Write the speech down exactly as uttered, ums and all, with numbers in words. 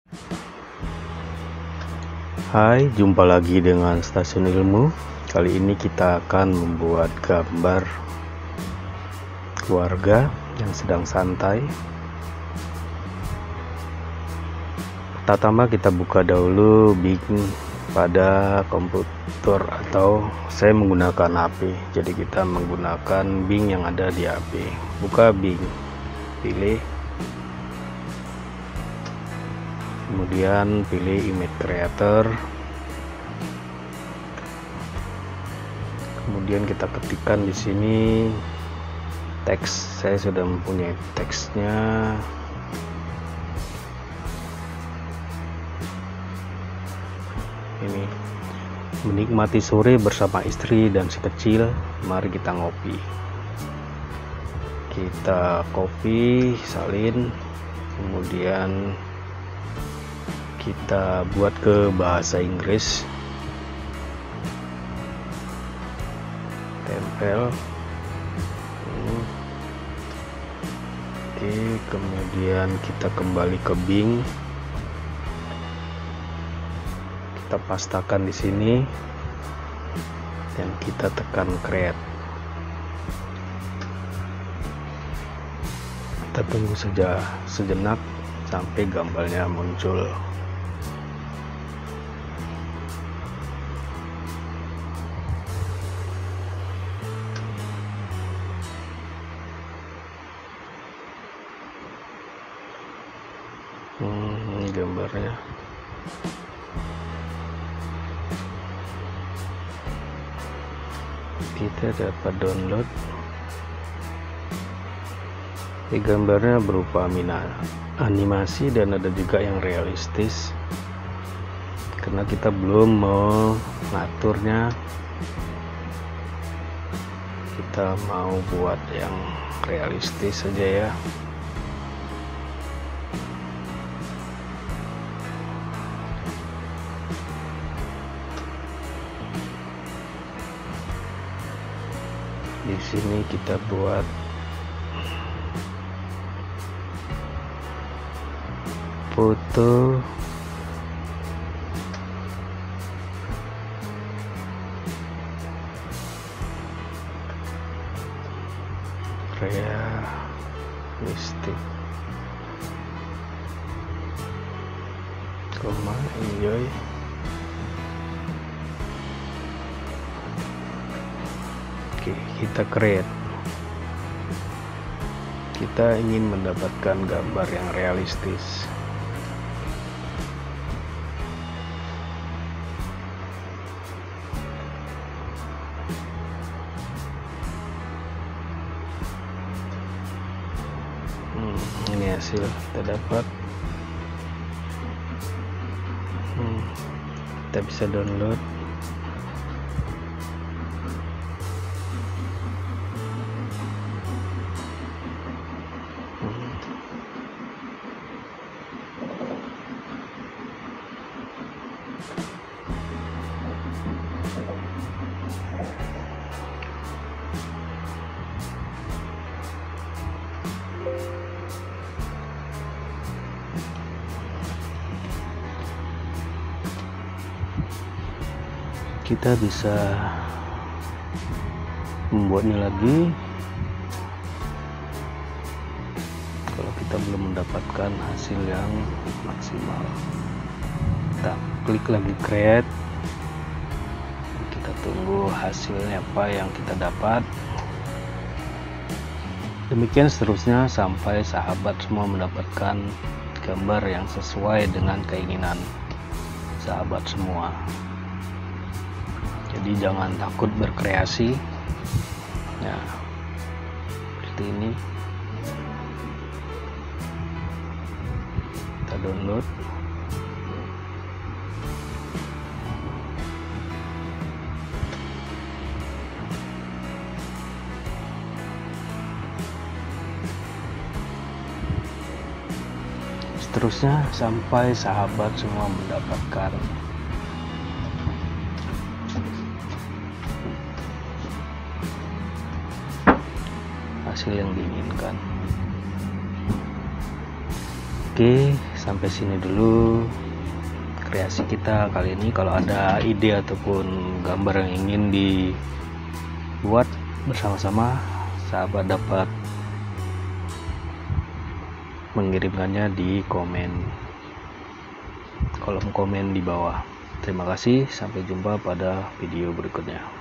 Hai, jumpa lagi dengan Stasiun Ilmu. Kali ini kita akan membuat gambar keluarga yang sedang santai. Pertama kita buka dahulu Bing pada komputer, atau saya menggunakan H P. Jadi kita menggunakan Bing yang ada di H P. Buka Bing, pilih, kemudian pilih image creator, kemudian kita ketikkan di sini teks. Saya sudah mempunyai teksnya. Ini, menikmati sore bersama istri dan si kecil, mari kita ngopi. Kita copy, salin, kemudian kita buat ke bahasa Inggris, tempel. hmm. Oke, kemudian kita kembali ke Bing, kita pastakan di sini dan kita tekan create. Kita tunggu saja sejenak sampai gambarnya muncul. Hmm, ini gambarnya. Kita dapat download. Ini gambarnya berupa animasi dan ada juga yang realistis. Karena kita belum mengaturnya, kita mau buat yang realistis saja ya. Di sini kita buat foto realistik, koma, enjoy. Oke, kita create. Kita ingin mendapatkan gambar yang realistis. Hmm, ini hasil kita dapat. Hmm, kita bisa download. Kita bisa membuatnya lagi kalau kita belum mendapatkan hasil yang maksimal. Kita klik lagi create, kita tunggu hasilnya apa yang kita dapat. Demikian seterusnya sampai sahabat semua mendapatkan gambar yang sesuai dengan keinginan sahabat semua. Jadi jangan takut berkreasi ya, seperti ini. Kita download. Seterusnya sampai sahabat semua mendapatkan hasil yang diinginkan. Oke, sampai sini dulu kreasi kita kali ini. Kalau ada ide ataupun gambar yang ingin dibuat bersama-sama, sahabat dapat mengirimkannya di komen kolom komen di bawah. Terima kasih, sampai jumpa pada video berikutnya.